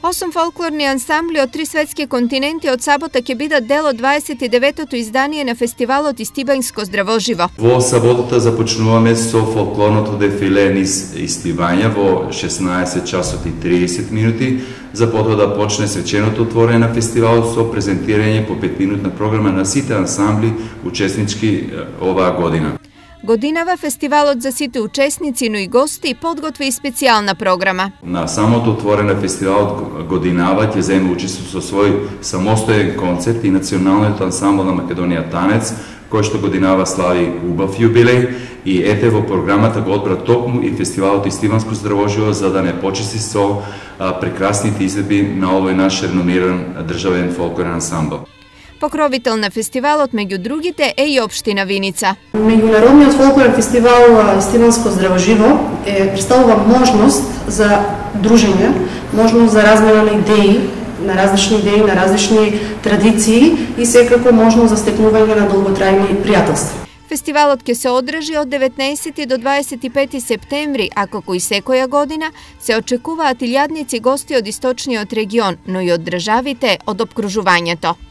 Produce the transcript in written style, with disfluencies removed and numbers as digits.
8 folklorni ansambli od 3 svetske kontinenti od saboта ќе бидат дел од 29-тото издање на фестивалот Истибањско здравоживо. Во саботата започнуваме со фолклорното дефиле низ Истибања во 16 часот и 30 минути, за потоа да почне свеченото отворење на фестивалот со презентирање по 5-минутна програма на сите ансамбли учеснички оваа година. Годинава фестивалот за сите учесници, но и гости подготви и специјална програма. На самото отворење на фестивалот годинава ќе земе учество со свој самостоен концерт и националниот ансамбл на Македонија Танец, кој што годинава слави убав јубилеј, и ете во програмата го одбра токму и фестивалот Истибањско здравоживо за да не почисти со прекрасните изvedби на овој наш реномиран државен фолклорен ансамбл. Покровител на фестивалот меѓу другите е и општина Виница. Меѓународниот фолклорен фестивал Истибањско здравоживо представува можност за дружење, можност за размена на идеи, на различни традиции и секако можност за стекнување на долготрајни пријателства. Фестивалот ќе се одржи од 19 до 25 септември, а како и секоја година се очекуваат илјадници гости од источниот регион, но и од државите од опкружувањето.